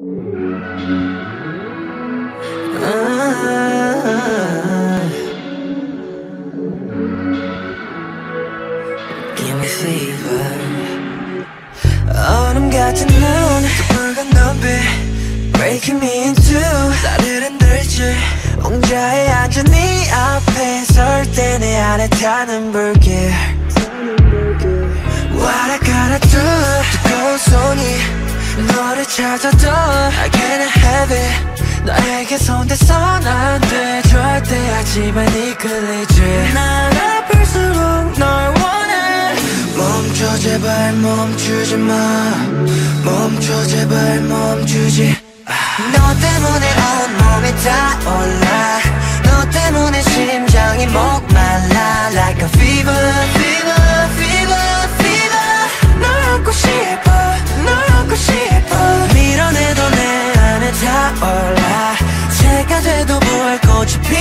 Give me fever. 얼음 같은 눈, 붉은 눈빛 Breaking me in two. 나를 흔들지. 옹자에 앉은 네 앞에 설 때 내 안에 타는 불길. What I gotta do. 뜨거운 손이 너를 찾아도 I can't have it. 너에게 손대선 안 돼. 절대 하지만 이끌리지. 날 아플수록 널 원해. 멈춰 제발 멈추지 마. 멈춰 제발 멈추지. 너 때문에 온몸이 타올라. 너 때문에 심장이 목말라. Like a fever, fever, fever, fever. 널 안고 싶어, 널 안고 싶어. 밀어내도 내 안에 타올라. 새가 돼도 부활 꽃이 피